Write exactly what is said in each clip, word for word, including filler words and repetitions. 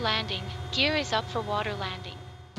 landing. Gear is up for water landing.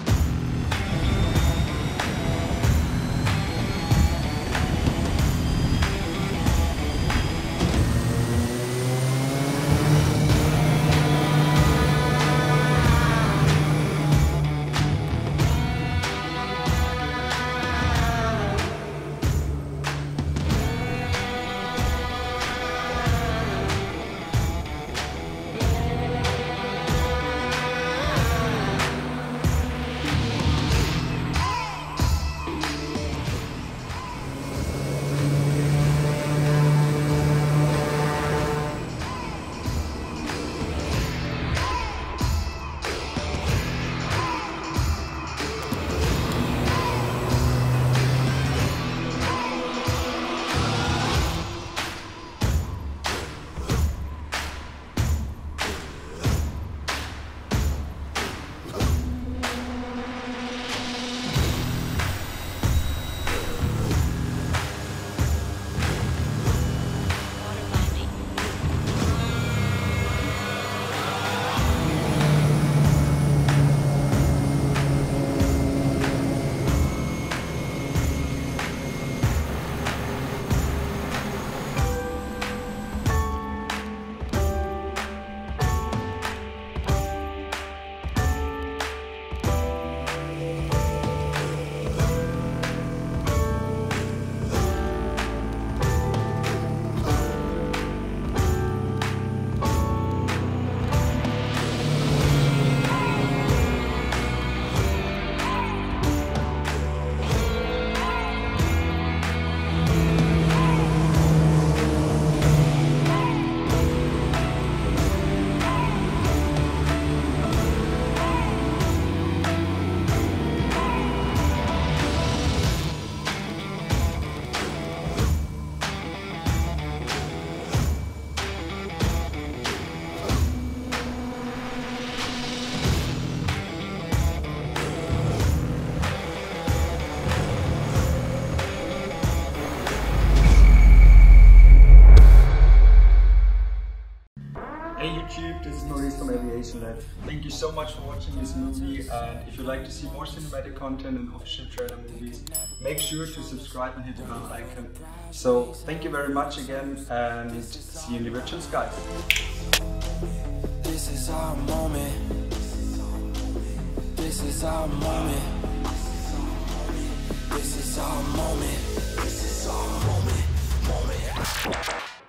Hey YouTube, this is Maurice from Aviation Lab. Thank you so much for watching this movie, and if you'd like to see more cinematic content and official trailer movies, make sure to subscribe and hit the bell icon. So thank you very much again, and see you in the virtual skies. This is our moment. This is our moment. This is our moment.